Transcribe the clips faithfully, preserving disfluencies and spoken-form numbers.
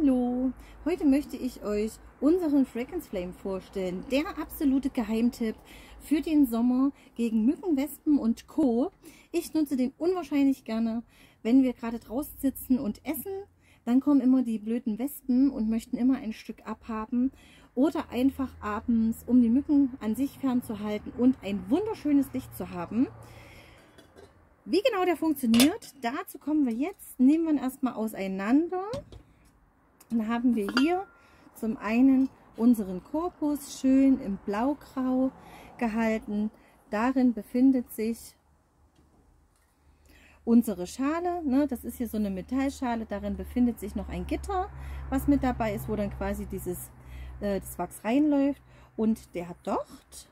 Hallo, heute möchte ich euch unseren Fragrance Flame vorstellen. Der absolute Geheimtipp für den Sommer gegen Mücken, Wespen und Co. Ich nutze den unwahrscheinlich gerne, wenn wir gerade draußen sitzen und essen. Dann kommen immer die blöden Wespen und möchten immer ein Stück abhaben. Oder einfach abends, um die Mücken an sich fernzuhalten und ein wunderschönes Licht zu haben. Wie genau der funktioniert, dazu kommen wir jetzt. Nehmen wir ihn erstmal auseinander. Dann haben wir hier zum einen unseren Korpus schön im Blaugrau gehalten. Darin befindet sich unsere Schale. Ne? Das ist hier so eine Metallschale. Darin befindet sich noch ein Gitter, was mit dabei ist, wo dann quasi dieses äh, das Wachs reinläuft. Und der Docht,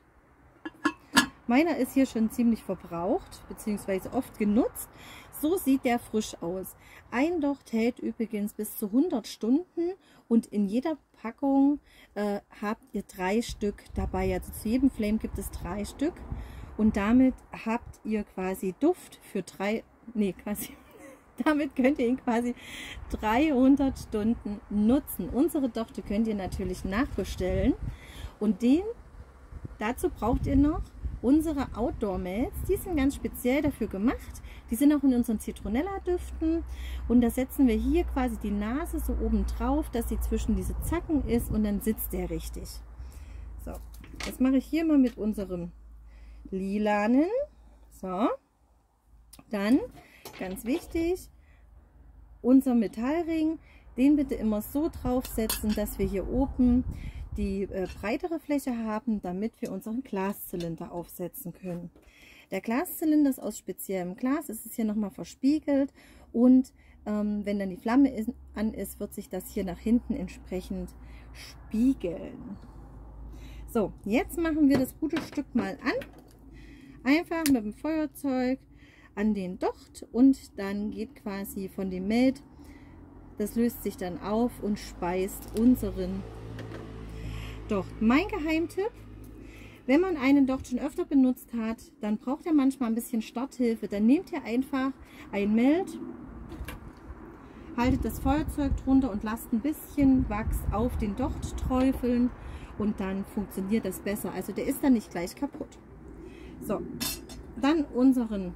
meiner ist hier schon ziemlich verbraucht, beziehungsweise oft genutzt. So sieht der frisch aus. Ein Docht hält übrigens bis zu hundert Stunden und in jeder Packung äh, habt ihr drei Stück dabei. Also zu jedem Flame gibt es drei Stück und damit habt ihr quasi Duft für drei, nee quasi, damit könnt ihr ihn quasi dreihundert Stunden nutzen. Unsere Dochte könnt ihr natürlich nachbestellen und den, dazu braucht ihr noch unsere Outdoor Melts. Die sind ganz speziell dafür gemacht. Die sind auch in unseren Zitronella-Düften. Und da setzen wir hier quasi die Nase so oben drauf, dass sie zwischen diese Zacken ist und dann sitzt der richtig. So, das mache ich hier mal mit unserem lilanen. So, dann, ganz wichtig, unser Metallring, den bitte immer so draufsetzen, dass wir hier oben die äh, breitere Fläche haben, damit wir unseren Glaszylinder aufsetzen können. Der Glaszylinder ist aus speziellem Glas, es ist hier nochmal verspiegelt und ähm, wenn dann die Flamme ist, an ist, wird sich das hier nach hinten entsprechend spiegeln. So, jetzt machen wir das gute Stück mal an. Einfach mit dem Feuerzeug an den Docht und dann geht quasi von dem Melt, das löst sich dann auf und speist unseren Docht. Mein Geheimtipp: Wenn man einen Docht schon öfter benutzt hat, dann braucht er manchmal ein bisschen Starthilfe. Dann nehmt ihr einfach ein Melt, haltet das Feuerzeug drunter und lasst ein bisschen Wachs auf den Docht träufeln und dann funktioniert das besser. Also der ist dann nicht gleich kaputt. So, dann unseren,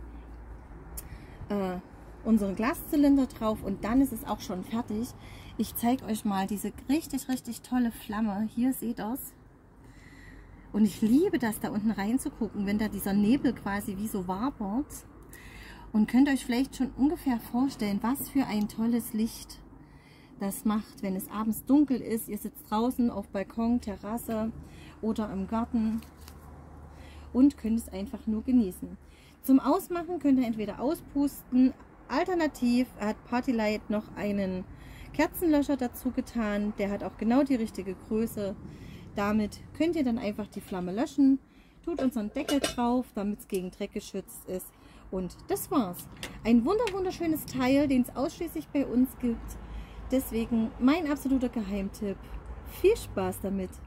äh, unseren Glaszylinder drauf und dann ist es auch schon fertig. Ich zeige euch mal diese richtig, richtig tolle Flamme. Hier seht ihr es. Und ich liebe das, da unten reinzugucken, wenn da dieser Nebel quasi wie so wabert. Und könnt euch vielleicht schon ungefähr vorstellen, was für ein tolles Licht das macht, wenn es abends dunkel ist. Ihr sitzt draußen auf Balkon, Terrasse oder im Garten und könnt es einfach nur genießen. Zum Ausmachen könnt ihr entweder auspusten. Alternativ hat Partylight noch einen Kerzenlöscher dazu getan. Der hat auch genau die richtige Größe. Damit könnt ihr dann einfach die Flamme löschen. Tut unseren Deckel drauf, damit es gegen Dreck geschützt ist. Und das war's. Ein wunder wunderschönes Teil, den es ausschließlich bei uns gibt. Deswegen mein absoluter Geheimtipp. Viel Spaß damit!